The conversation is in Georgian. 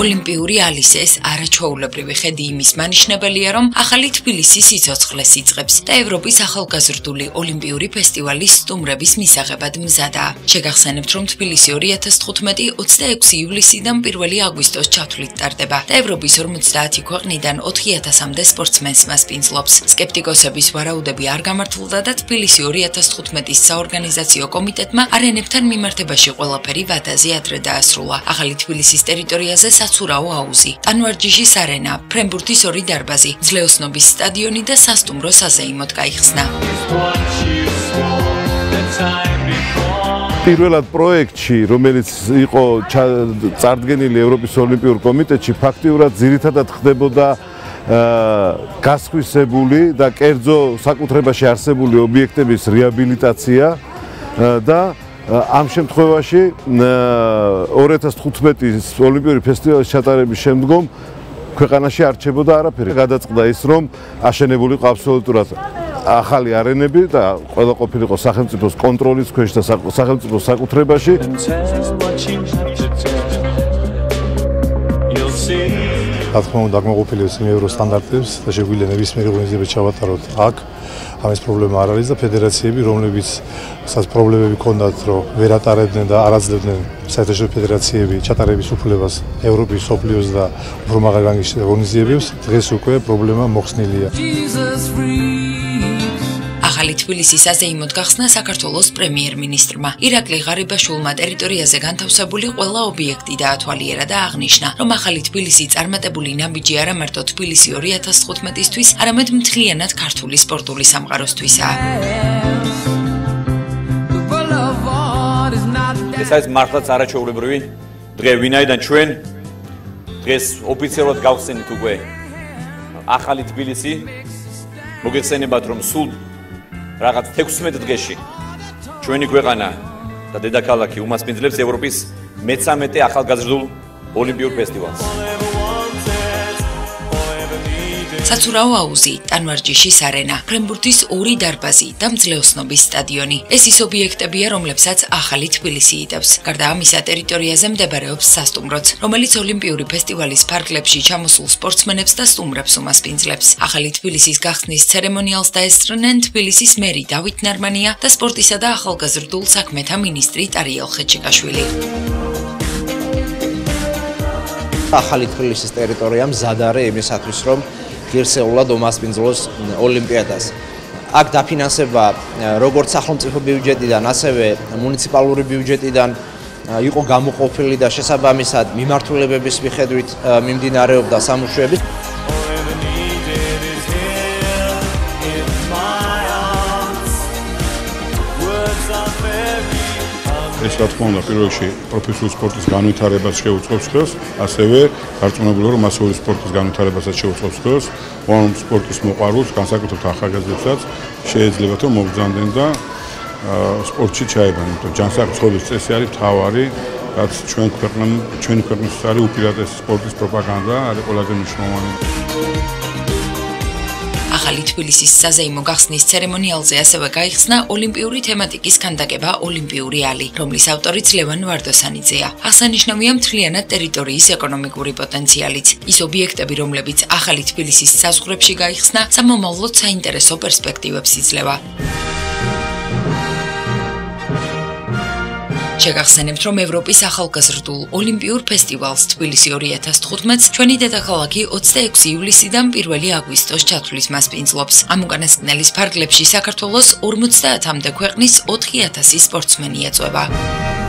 ოლიმპიური ალის ეს არაჩვეულებრივი ხედი იმის მანიშნებელია, რომ ახალი თბილისი სიცოცხლეს იწყებს და ევროპის ახალგაზრდული ოლიმპიური ფესტივალის სტუმრების მისაღებად მზადაა. შეგახსენებთ, რომ თბილისი 2015 26 ივლისიდან 1 აგვისტოს ჩათვლით ტარდება და ევროპის 50 ქვეყნიდან 4000-მდე სპორტსმენს მასპინძლობს. სკეპტიკოსების ვარაუდები არ გამართლდა და თბილისი 2015-ის საორგანიზაციო კომიტეტმა არენებთან მიმართებაში ყველაფერი ვადაზე ადრე დაასრულა. ახალი თბილისის ტერიტორიაზე საცურაო აუზი, ტანვარჯიშის არენა, ფრენბურთის 2 დარბაზი, ძლეოსნობის სტადიონი და სასტუმრო საზეიმოდ გაიხსნა. პირველად პროექტში, რომელიც იყო წარდგენილი ევროპის ოლიმპიურ კომიტეტში, ფაქტიურად ძირითადად ხდებოდა გასხვისებული და კერძო საკუთრებაში არსებული ობიექტების რეაბილიტაცია და ამ შემთხვევაში 2015-ის ოლიმპიური ფესტივალის ჩატარების შემდგომ ქვეყანაში არ რჩებოდა არაფერი. გადაწყდა ის, რომ აშენებული იყო აბსოლუტურად ახალი არენები და ყველა ყოფილიყო სახელმწიფოს კონტროლის ქვეშ და სახელმწიფოს საკუთრებაში. რა თქმა უნდა, აღმოყოფილებს იმ ევროსტანდარტებს და შეგვიძლია ნებისმიერი ორგანიზება ჩავატაროთ აქ. ამის პრობლემა არ არის და ფედერაციები, რომლებიც პრობლემები ჰქონდათ, რომ ვერ ატარებდნენ და არ აძლევდნენ საერთაშორისო ფედერაციები ჩატარების უფლებას ევროპის, სოფლიოს და უფრო მაღალი რანგის ორგანიზაციებს, დღეს უკვე პრობლემა მოხსნილია. ახალი თბილისის საზეიმოდ გახსნა საქართველოს პრემიერ-მინისტრმა. ირაკლი ღარიბაშვილმა ტერიტორიაზე განთავსებული ყველა ობიექტი დაათვალიერა და აღნიშნა, რომ ახალი თბილისი წარმატებული ნაბიჯი არა მარტო თბილისი 2015-ისთვის, არამედ მთლიანად ქართული სპორტული სამყაროსთვისაა. ეს არის მართლაც არაჩვეულებრივი დღე, ვინაიდან ჩვენ დღეს ოფიციალურად გავხსენით უკვე ახალი თბილისი. მოგეხსენებათ, რომ სულ რაღაც 16 დღეში ჩვენი ქვეყანა და დედაქალაქი უმასპინძლებს ევროპის მე-13 ახალგაზრდულ ოლიმპიურ ფესტივალს. საცურაო აუზი, ტანვარჯიშის არენა, ფრენბურთის 2 დარბაზი და მძლეოსნობის სტადიონი. ეს ის ობიექტებია, რომლებსაც ახალი თბილისი იტევს. გარდა ამისა, ტერიტორიაზე მდებარეობს სასტუმროც, რომელიც ოლიმპიური ფესტივალის ფარგლებში ჩამოსულ სპორტსმენებს და სტუმრებს უმასპინძლებს. ახალი თბილისის გახსნის ცერემონიალს დაესწრნენ თბილისის მერი დავით ნარმანია და სპორტისა და ახალგაზრდულ საქმეთა მინისტრი ტარიელ ხეჩიკაშვილი. ახალი თბილისის ტერიტორია მზად არის იმისათვის, რომ ღირსეულად უმასპინძლოს ოლიმპიადას. აქ დაფინანსება როგორც სახელმწიფო ბიუჯეტიდან, ასევე მუნიციპალური ბიუჯეტიდან იყო გამოყოფილი და შესაბამისად მიმართულებების მიხედვით მიმდინარეობდა სამუშაოები. ეს რა თქმა უნდა პირველ რიგში პროფესიული სპორტის განვითარებას შეუწყობს ხელს, ასევე გარწმუნებული რომ მასიური სპორტის განვითარებასაც შეუწყობს ხელს, რომ სპორტის მოყვარულს, განსაკუთრებით ახალგაზრდებსაც შეეძლებათ რომ მოგზავნდნენ და სპორტში ჩაებან. იმიტომ ჯანსაღი ცხოვრების წესი არის მთავარი, რაც ჩვენი ქვეყნის არის უპირატესი სპორტის პროპაგანდა, არის ყველაზე მნიშვნელოვანი. ახალი თბილისის საზეიმო გახსნის ცერემონიალზე ასევე გაიხსნა ოლიმპიური თემატიკის ქანდაკება ოლიმპიური ალი, რომლის ავტორიც ლევან ვარდოსანიძეა. აღსანიშნავია მთლიანად ტერიტორიის ეკონომიკური პოტენციალიც. ის ობიექტები, რომლებიც ახალი თბილისის საზღვრებში გაიხსნა, სამომავლოდ საინტერესო პერსპექტივებს იძლევა. შეგახსენებთ, რომ ევროპის ახალგაზრდულ ოლიმპიურ ფესტივალს თბილისი 2015-ს ჩვენი დედაქალაქი 26 ივლისიდან 1 აგვისტოს ჩათვლის მასპინძლობს. ამ უკანასკნელის ფარგლებში საქართველოს 50-მდე ქვეყნის 4000 სპორტსმენი ეწვევა.